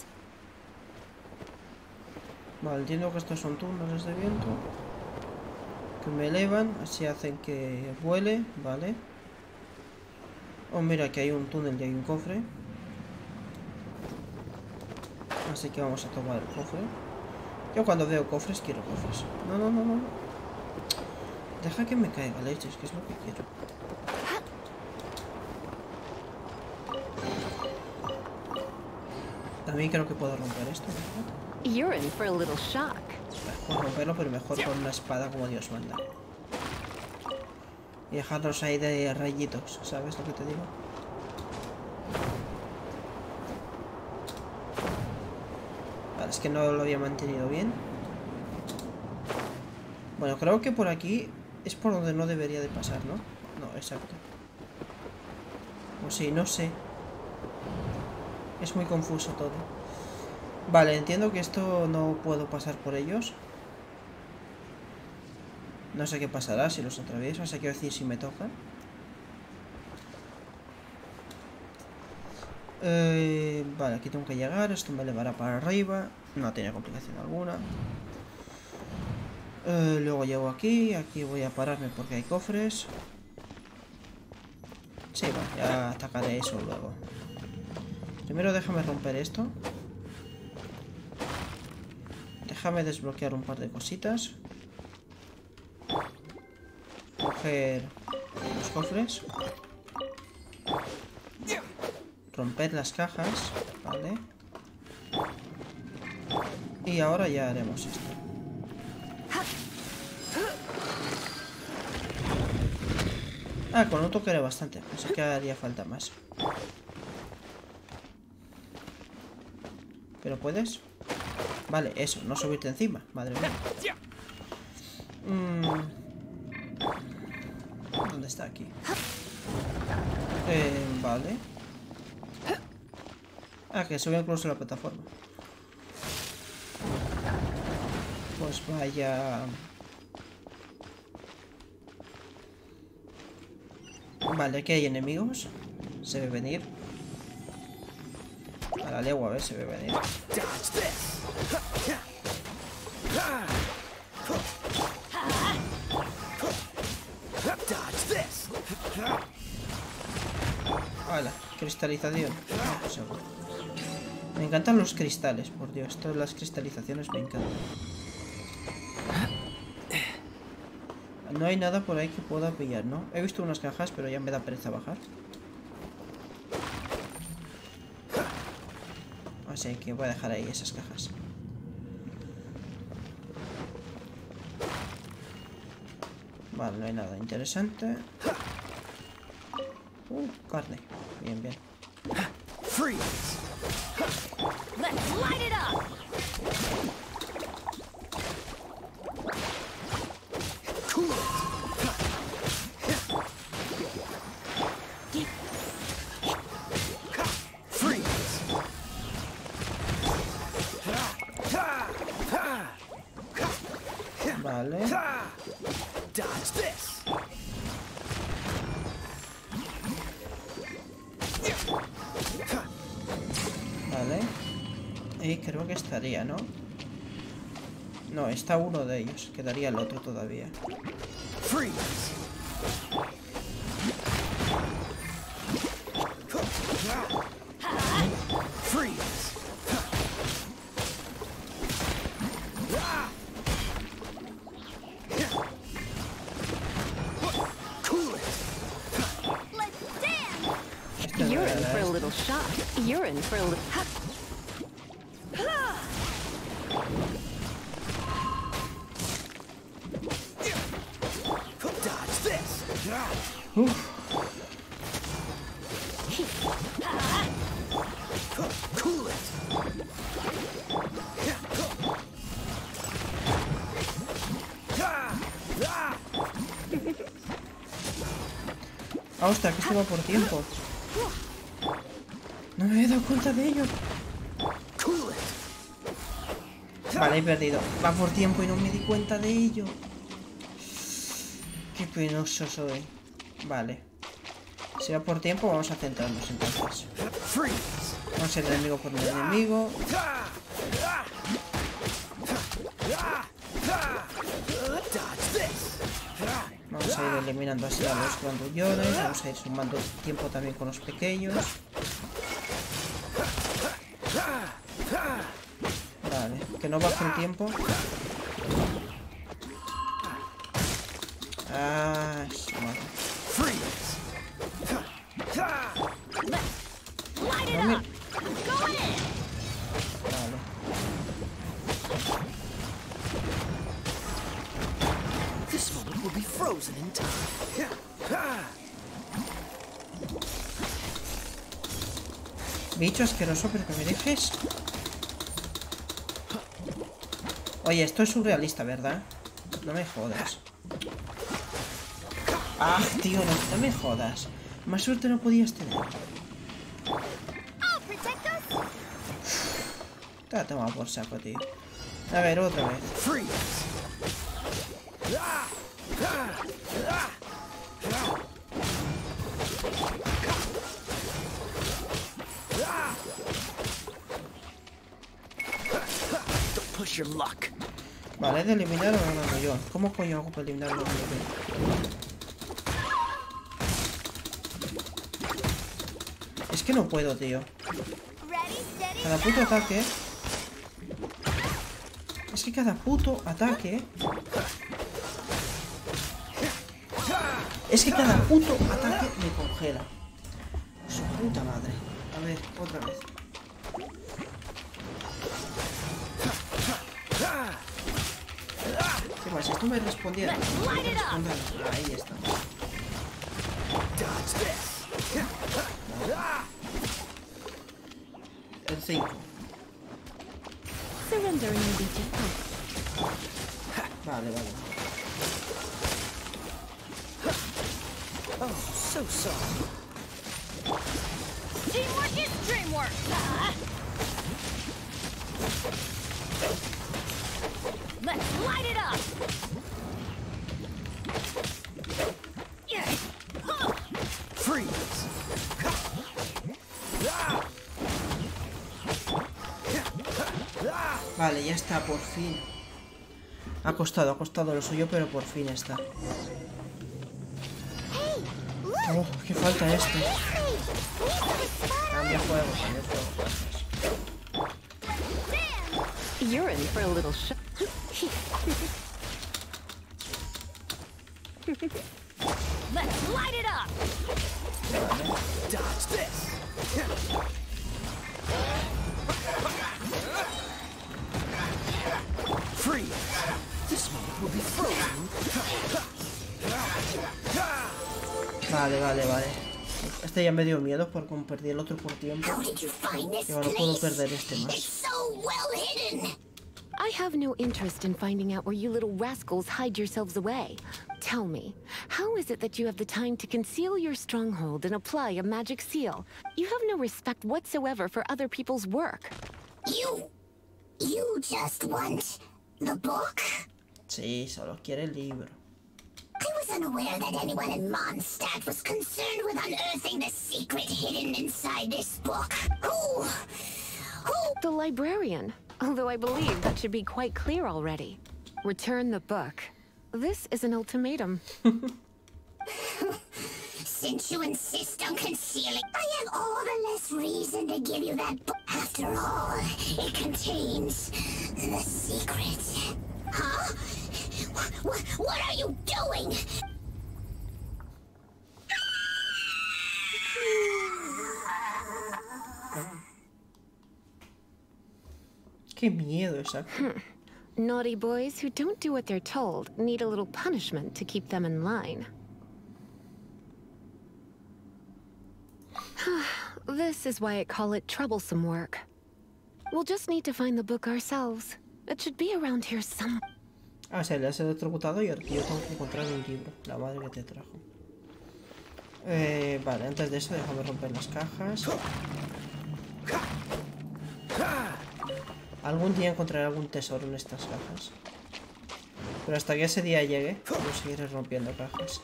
Vale, entiendo que estos son túneles de viento que me elevan, así hacen que vuele, vale. Oh, mira, que hay un túnel y hay un cofre. Así que vamos a tomar el cofre. Yo cuando veo cofres quiero cofres. No, no, no, no. Deja que me caiga leches, que es lo que quiero. También creo que puedo romper esto, ¿verdad? You're in for a little shock. Puedo romperlo, pero mejor con una espada como Dios manda. Y dejarlos ahí de rayitos, ¿sabes lo que te digo? Vale, es que no lo había mantenido bien. Bueno, creo que por aquí es por donde no debería de pasar, ¿no? No, exacto. O sí, no sé. Es muy confuso todo. Vale, entiendo que esto no puedo pasar por ellos. No sé qué pasará si los atravieso. O sea, quiero decir si me tocan. Eh, vale, aquí tengo que llegar. Esto me elevará para arriba. No tiene complicación alguna. Eh, luego llego aquí. Aquí voy a pararme porque hay cofres. Sí, bueno, ya atacaré eso luego. Primero déjame romper esto. Déjame desbloquear un par de cositas. Coger los cofres. Romper las cajas. Vale. Y ahora ya haremos esto. Ah, con un toque era bastante. Pensé que haría falta más. ¿Pero puedes? Vale, eso, no subirte encima. Madre mía. Mm. ¿Dónde está aquí? Eh, vale. Ah, que sube incluso la plataforma. Pues vaya... Vale, aquí hay enemigos. Se ve venir. A la legua, a ver, se ve venir. Hala, cristalización. No, seguro. Me encantan los cristales, por Dios. Todas las cristalizaciones me encantan. No hay nada por ahí que pueda pillar, ¿no? He visto unas cajas, pero ya me da pereza bajar. Así que voy a dejar ahí esas cajas. Vale, no hay nada interesante. Uh, carne. Bien, bien. Freeze! Let's light it up! Cool it! Freeze! Vale. Dodge this! Vale. Y creo que estaría, ¿no? No, está uno de ellos. Quedaría el otro todavía. Freeze! Freeze! little shot. You're in for a little... Dodge this! Uf. Cool it! Ah, ostras, que esto va por tiempo. No me he dado cuenta de ello. Vale, he perdido. Va por tiempo y no me di cuenta de ello. Qué penoso soy. Vale. Si va por tiempo, vamos a centrarnos entonces. Vamos a ser enemigo por el enemigo. Vamos a ir eliminando así a los grandullones. Vamos a ir sumando tiempo también con los pequeños. Vale, que no baje el tiempo. Ah, su madre. No me... Vale. This moment will be frozen in time. Bicho asqueroso, pero que me dejes. Oye, esto es surrealista, ¿verdad? No me jodas. Ah, tío, no, no me jodas. Más suerte no podías tener. Te ha tomado por saco, tío. A ver, otra vez. Push your luck. Vale, de eliminar a un grandullón. ¿Cómo coño hago para eliminar a un grandullón? Es que no puedo, tío. Cada puto ataque. Es que cada puto ataque. Es que cada puto ataque me congela. Su puta madre. A ver, otra vez. ¿Qué pasa? Esto me respondía. Ahí está. El cinco. Vale, vale. Oh, so sorry. Teamwork is dreamwork. Let's light it up. Freeze. Vale, ya está, por fin. Ha costado, ha costado lo suyo, pero por fin está. Oh, qué falta este. Cambia juego, cambia juego. You're in for a little shot. Let's light it up. Dodge this. Freeze. This moment will be frozen. Vale, vale, vale. Este ya me dio miedo por como perdí el otro por tiempo. Y ahora puedo perder este más. I have no interest in finding out where you little rascals hide yourselves away. Tell me, how is it that you have the time to conceal your stronghold and apply a magic seal? You have no respect whatsoever for other people's work. You... you just want the book? Sí, solo quiere el libro. I was unaware that anyone in Mondstadt was concerned with unearthing the secret hidden inside this book. Who... who... The librarian. Although I believe that should be quite clear already. Return the book. This is an ultimatum. Since you insist on concealing, I have all the less reason to give you that book. After all, it contains the secret. Huh? What, what are you doing? Qué miedo, exacto. Naughty boys who don't do what they're told need a little punishment to keep them in line. This is why I call it troublesome work. We'll just need to find the book ourselves. It should be around here somewhere. Ah, se le has electrocutado y ahora yo tengo que encontrar un libro. La madre que te trajo. Eh, vale, antes de eso déjame romper las cajas. Algún día encontraré algún tesoro en estas cajas. Pero hasta que ese día llegue, yo seguiré rompiendo cajas.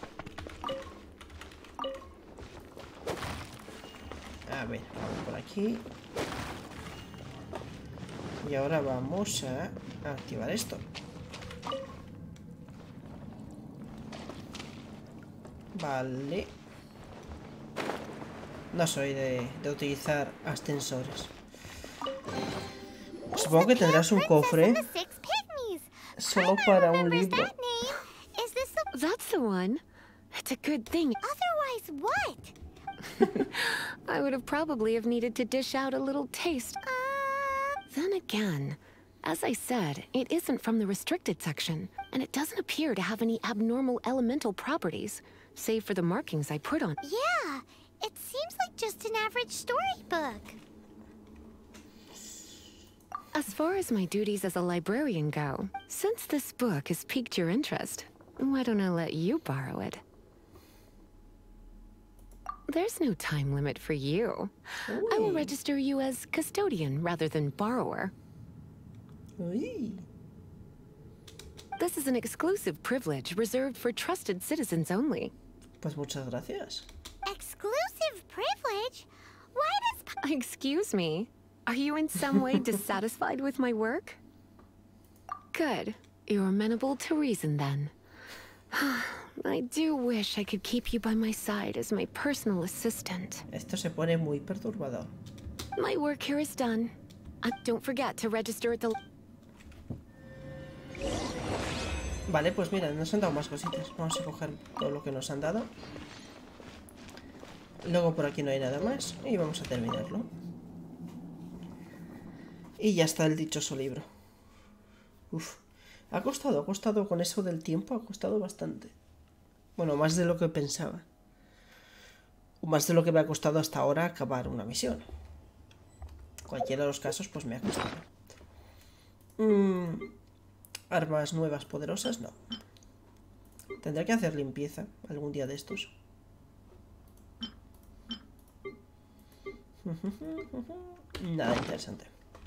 A ver, vamos por aquí. Y ahora vamos a activar esto. Vale. No soy de, de utilizar ascensores. Supongo que tendrás un cofre solo para un libro. That's the one. It's a good thing. Otherwise, what? I would have probably have needed to dish out a little taste. Uh... Then again, as I said, it isn't from the restricted section, and it doesn't appear to have any abnormal elemental properties, save for the markings I put on. Yeah, it seems like just an average storybook. As far as my duties as a librarian go, since this book has piqued your interest, why don't I let you borrow it? There's no time limit for you. Ooh. I will register you as custodian rather than borrower. Uy. This is an exclusive privilege reserved for trusted citizens only. Pues muchas gracias. Exclusive privilege? Why does... Excuse me? Are you in some way dissatisfied with my work? Good. You're amenable to reason then. I do wish I could keep you by my side as my personal assistant. Esto se pone muy perturbador. My work here is done. Uh, don't forget to register at the... Vale, pues mira, nos han dado más cositas. Vamos a coger todo lo que nos han dado. Luego por aquí no hay nada más. Y vamos a terminarlo. Y ya está el dichoso libro. Uf. Ha costado, ha costado con eso del tiempo, ha costado bastante. Bueno, más de lo que pensaba. Más de lo que me ha costado hasta ahora acabar una misión. Cualquiera de los casos, pues me ha costado. Mm, armas nuevas poderosas, no. Tendré que hacer limpieza algún día de estos. Nada interesante.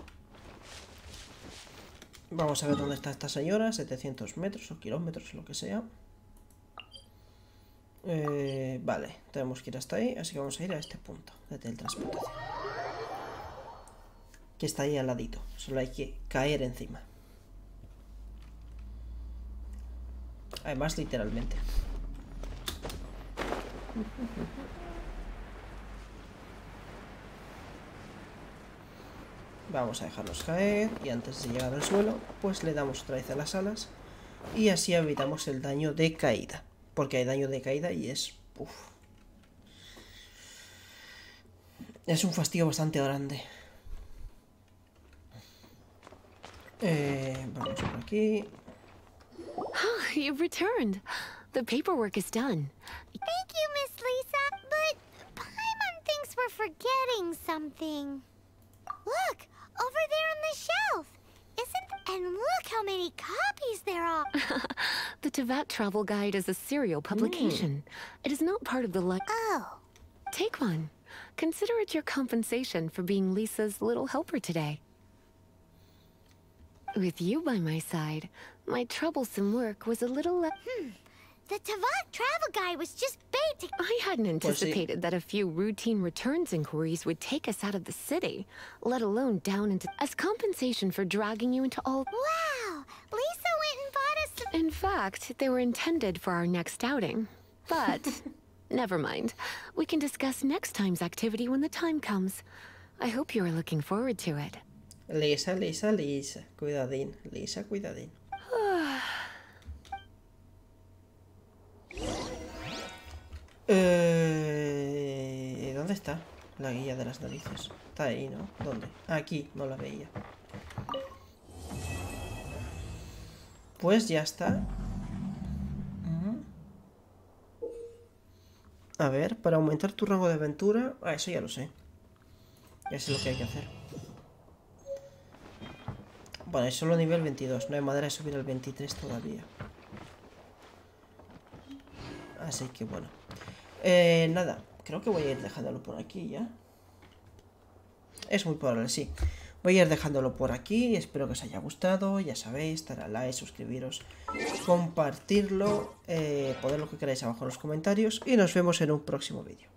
Vamos a ver dónde está esta señora. setecientos metros o kilómetros, lo que sea. Eh, vale, tenemos que ir hasta ahí. Así que vamos a ir a este punto de teletransportación, que está ahí al ladito. Solo hay que caer encima. Además, literalmente. Vamos a dejarnos caer y antes de llegar al suelo, pues le damos otra vez a las alas y así evitamos el daño de caída, porque hay daño de caída y es... Uf. Es un fastidio bastante grande. Eh, vamos por aquí. Ah, you've returned. The paperwork is done. Thank you, Miss Lisa, but Paimon thinks we're forgetting something. Look! Over there on the shelf! Isn't... And look how many copies there are! The Teyvat Travel Guide is a serial publication. Mm. It is not part of the li- Oh. Take one. Consider it your compensation for being Lisa's little helper today. With you by my side, my troublesome work was a little less... Hmm. The Teyvat Travel Guide was just bait to... I hadn't anticipated that a few routine returns inquiries would take us out of the city, let alone down into... As compensation for dragging you into all... Wow! Lisa went and bought us some... In fact, they were intended for our next outing. But, never mind. We can discuss next time's activity when the time comes. I hope you are looking forward to it. Lisa, Lisa, Lisa. Cuidadín. Lisa, cuidadín. Eh, ¿Dónde está la guía de las narices? Está ahí, ¿no? ¿Dónde? Aquí, no la veía. Pues ya está. A ver, para aumentar tu rango de aventura... Ah, eso ya lo sé. Ya sé lo que hay que hacer. Bueno, es solo nivel veintidós. No hay manera de subir al veintitrés todavía. Así que bueno. Eh, nada. Creo que voy a ir dejándolo por aquí ya. Es muy probable, sí. Voy a ir dejándolo por aquí. Espero que os haya gustado. Ya sabéis, dar a like, suscribiros, compartirlo, eh, poner lo que queráis abajo en los comentarios. Y nos vemos en un próximo vídeo.